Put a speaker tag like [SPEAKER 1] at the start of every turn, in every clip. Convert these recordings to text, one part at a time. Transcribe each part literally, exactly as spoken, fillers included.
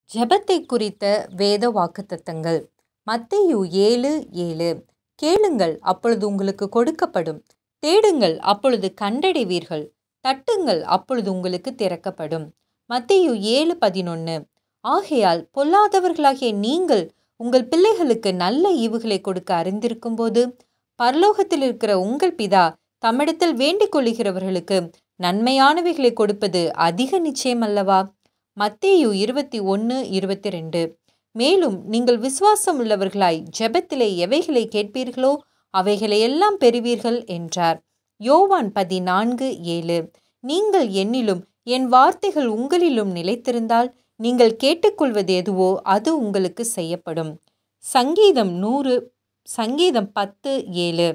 [SPEAKER 1] ஜெபத்தை குறித்த வேத வாக்குத்தத்தங்கள். மத்தேயு ஏழு ஏழு. கேளுங்கள், அப்பொழுது உங்களுக்கு கொடுக்கப்படும். தேடுங்கள், அப்பொழுது கண்டடைவீர்கள். தட்டுங்கள், அப்பொழுது உங்களுக்கு திறக்கப்படும். மத்தேயு ஏழு பதினொன்று. ஆகையால் பொல்லாதவர்களாகிய நீங்கள் உங்கள் பிள்ளைகளுக்கு நல்ல ஈவுகளை கொடுக்க அறிந்திருக்கும் போது, பரலோகத்தில் இருக்கிற உங்கள் பிதா தம்மிடத்தில் வேண்டிக் கொள்ளுகிறவர்களுக்கு நன்மையானவைகளை கொடுப்பது அதிக நிச்சயம் அல்லவா? மத்தேயு இருபத்தி ஒன்று இருபத்தி ரெண்டு. மேலும் நீங்கள் விசுவாசம் உள்ளவர்களாய் ஜெபத்திலே எவைகளை கேட்பீர்களோ அவைகளை எல்லாம் பெறுவீர்கள் என்றார். யோவான் பதினான்கு ஏழு. நீங்கள் என்னிலும் என் வார்த்தைகள் உங்களிலும் நிலைத்திருந்தால் நீங்கள் கேட்டுக்கொள்வது எதுவோ அது உங்களுக்கு செய்யப்படும். சங்கீதம் நூறு சங்கீதம் பத்து ஏழு.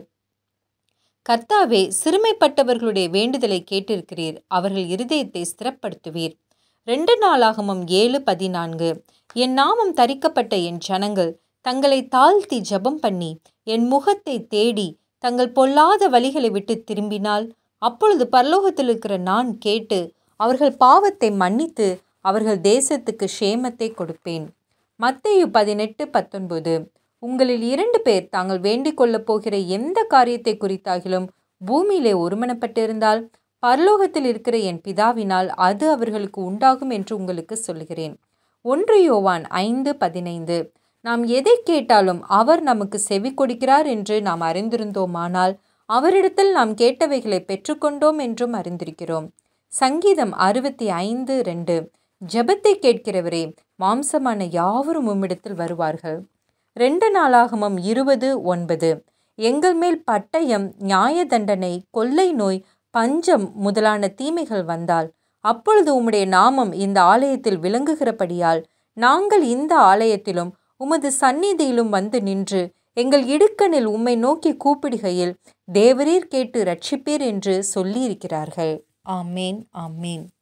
[SPEAKER 1] கர்த்தாவே, சிறுமைப்பட்டவர்களுடைய வேண்டுதலை கேட்டிருக்கிறீர், அவர்கள் இருதயத்தை ஸ்திரப்படுத்துவீர். ரெண்டு நாளாகமம் ஏழு பதினான்கு. என் நாமம் தரிக்கப்பட்ட என் ஜனங்கள் தங்களை தாழ்த்தி ஜெபம் பண்ணி என் முகத்தை தேடி தங்கள் பொல்லாத வழிகளை விட்டு திரும்பினால், அப்பொழுது பரலோகத்தில் இருக்கிற நான் கேட்டு அவர்கள் பாவத்தை மன்னித்து அவர்கள் தேசத்துக்கு சேமத்தை கொடுப்பேன். மத்தேயு பதினெட்டு பத்தொன்பது. உங்களில் இரண்டு பேர் தாங்கள் வேண்டிக் கொள்ளப் போகிற எந்த காரியத்தை குறித்தாகிலும் பூமியிலே ஒருமனப்பட்டிருந்தால் பரலோகத்தில் இருக்கிற என் பிதாவினால் அது அவர்களுக்கு உண்டாகும் என்று உங்களுக்கு சொல்கிறேன். ஒன்று யோவான் ஐந்து பதினைந்து. நாம் எதை கேட்டாலும் அவர் நமக்கு செவி கொடுக்கிறார் என்று நாம் அறிந்திருந்தோமானால் அவரிடத்தில் நாம் கேட்டவைகளை பெற்றுக்கொண்டோம் என்றும் அறிந்திருக்கிறோம். சங்கீதம் அறுபத்தி ஐந்து ரெண்டு. ஜெபத்தை கேட்கிறவரே, மாம்சமான யாவரும் உம்மிடத்தில் வருவார்கள். ரெண்டு நாளாகமம் இருபது ஒன்பது. எங்கள் மேல் பட்டயம், நியாய தண்டனை, கொள்ளை நோய், பஞ்சம் முதலான தீமைகள் வந்தால் அப்பொழுது உம்முடைய நாமம் இந்த ஆலயத்தில் விளங்குகிறபடியால் நாங்கள் இந்த ஆலயத்திலும் உமது சந்நிதியிலும் வந்து நின்று எங்கள் இடுக்கணில் உம்மை நோக்கி கூப்பிடுகையில் தேவரீர் கேட்டு இரட்சிப்பீர் என்று சொல்லியிருக்கிறார்கள். ஆமேன், ஆமேன்.